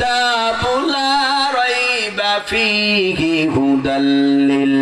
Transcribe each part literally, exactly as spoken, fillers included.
কিতাবু লা রাইবা ফীহি হুদাল লিল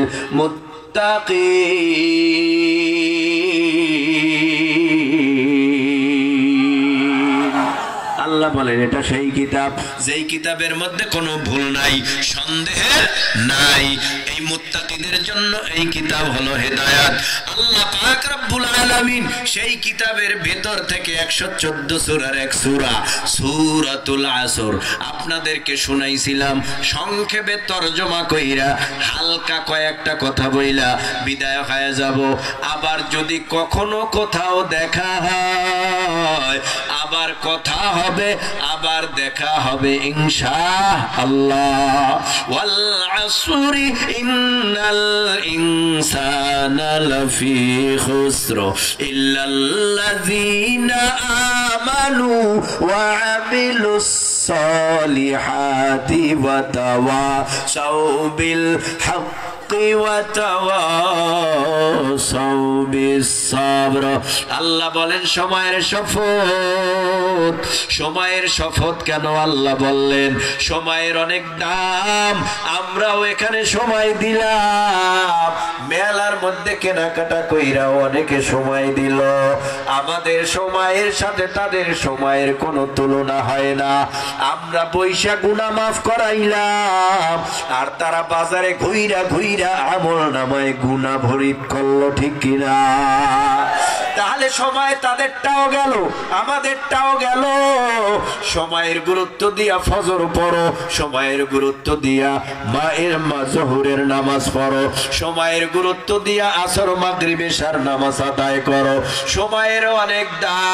মুত্তাকিন। আল্লাহ বলেন এটা সেই কিতাব যেই কিতাবের মধ্যে কোনো ভুল নাই, সন্দেহের নাই। এই মুত্তাকিদের জন্য এই কিতাব হলো হেদায়েত। আল্লাহ পাক রব্বুল আলামিন সেই কিতাবের ভেতর থেকে একশো চোদ্দ সূরার এক সূরা সূরাতুল আসর আপনাদেরকে শুনাইছিলাম, সংক্ষেপে তরজমা কইরা হালকা কয়েকটা কথা বইলা বিদায় হয়ে যাব। আবার যদি কখনো কোথাও দেখা হয়, আবার কথা হবে, আবার দেখা হবে ইনশাআল্লাহ। ওয়াল আসরি ইন্নাল ইনসানা লাফি খুসর ইল্লাল্লাযীনা আমানু ওয়া আমিলুস সালিহাতি ওয়া তাওয়াসাউ বিল হাক্কি ওয়া তাওয়াসাউ বিস সাবর। আল্লাহ বলেন সময়ের শপথ। সময়ের শপথ কেন আল্লাহ বললেন? সময়ের অনেক দাম। আমরাও এখানে সময় দিলাম, মেলার মধ্যে কেনাকাটা কইরাও অনেকে সময় দিল। আমাদের সময়ের সাথে তাদের সময়ের কোনো তুলনা হয় না। আমরা বৈশা গুনাহ মাফ করাইলাম, আর তারা বাজারে ঘুইরা ঘুইরা আমল নামায় গুনাহ ভরিত করলো, ঠিক কিনা? তাহলে সময় তাদেরটাও গেল, আমাদেরটাও গেল। সময়ের গুরুত্ব দিয়া ফজর পড়ো, সময়ের গুরুত্ব দিয়া মায়ের মা জোহরের নামাজ পড়ো, সময়ের গুরুত্ব দিয়া আসর মাগরিব এশার নামাজ আদায় করো। সময়ের অনেক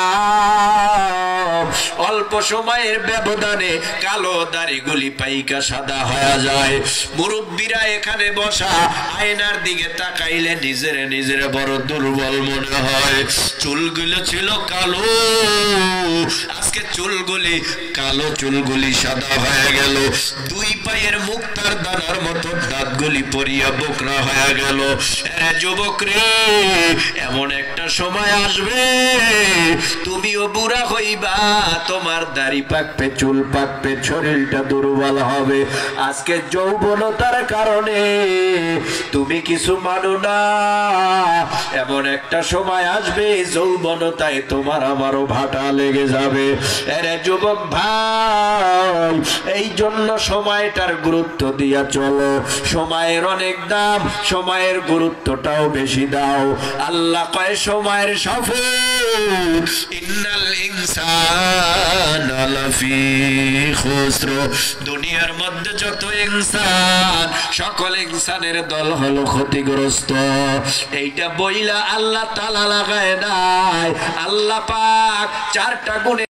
দাম। অল্প সময়ের ব্যবধানে কালো দাড়িগুলি পাইকা সাদা হয়ে যায়। মুরব্বীরা এখানে বসা, আয়নার দিকে তাকাইলে নিজের নিজের বড় দুর্বল মনে হয়। চুলগুলো ছিল কালো, আজকে চুলগুলি কালো, চুলগুলি সাদা হয়ে গেল। দুই পায়ের মুক্তার দানার মতো দাঁতগুলি পরিয়া বোকরা হয়ে গেল। আরে যুবক রে, এমন একটা সময় আসবে তুমিও বুড়া হইবা, তোমার দাড়ি পাকবে, চুল পাকবে, শরীরটা দুর্বল হবে। আজকে যৌবনতার কারণে তুমি কিছু মানো না। এমন একটা সময় আসবে যৌবনতায় তোমার আমারও ভাটা লেগে যাবে। আরে যুবক ভাই, এই জন্য সময়টার গুরুত্ব দিয়া চলো। সময়ের অনেক দাম, সময়ের গুরুত্বটাও বেশি দাও। আল্লাহ কয় সময়ের সফল, ইন্নাল ইনসানা লাফি খুসর। দুনিয়ার মধ্যে যত ইনসান, সকল ইনসানের দল হলো ক্ষতিগ্রস্ত। এইটা বইলা আল্লাহ তাআলা লাগায় নাই। আল্লাহ পাক চারটা গুণে